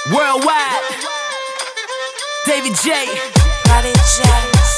Worldwide, David J. Body James.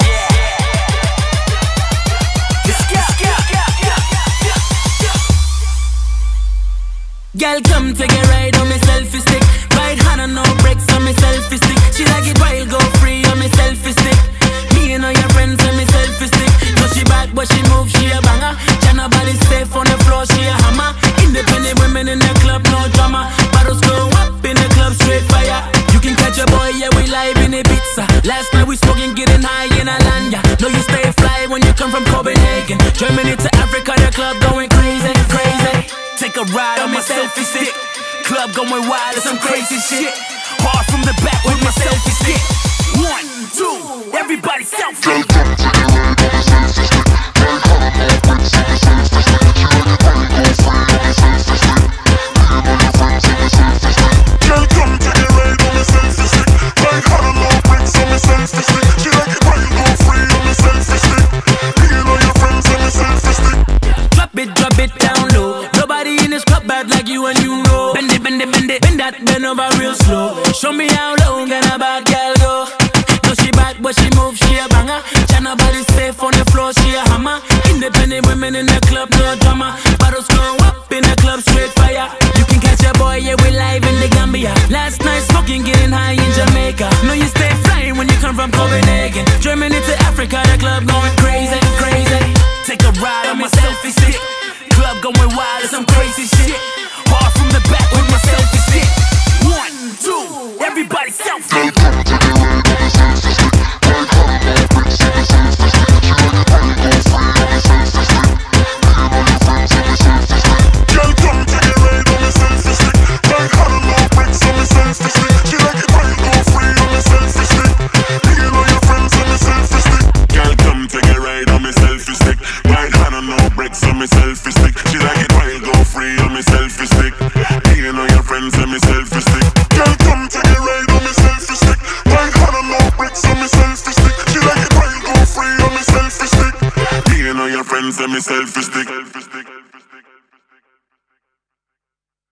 Girl, come take a ride on me selfie stick. Right hand on no brakes on me selfie stick. She like it wild, go free on me selfie stick. Me and all your friends on me selfie stick. No, she bad, but she move, she a banger. China body safe on the floor, she a hammer. Independent women in the club, no drama. Bottles go up in the club, straight fire. You can catch a boy, yeah, we live in a pizza. Last night we smoking, getting high in Alanya. No, you stay fly when you come from Copenhagen. Germany to Africa, the club going crazy, crazy. Take a ride on my selfie stick. Club going wild, it's some crazy shit. Hard from the back with my selfie stick. 1, 2, everybody selfie. Drop it down low. Nobody in this club bad like you and you know. Bend it, bend it, bend it, bend that, bend over real slow. Show me how low can a bad girl go. No, she bad, but she move, she a banger. China body safe on the floor, she a hammer. Independent women in the club, no drama. Bottles go up in the club, straight fire. You can catch a boy, yeah, we live in the Gambia. Last night smoking, getting high in Jamaica. No, you stay flying when you come from Copenhagen. Germany to Africa, the club going crazy, crazy. Take a ride on my selfie stick. Club going wild, it's some crazy shit. Hard from the back with my selfie stick. 1, 2, everybody selfie. Friends and me selfie stick.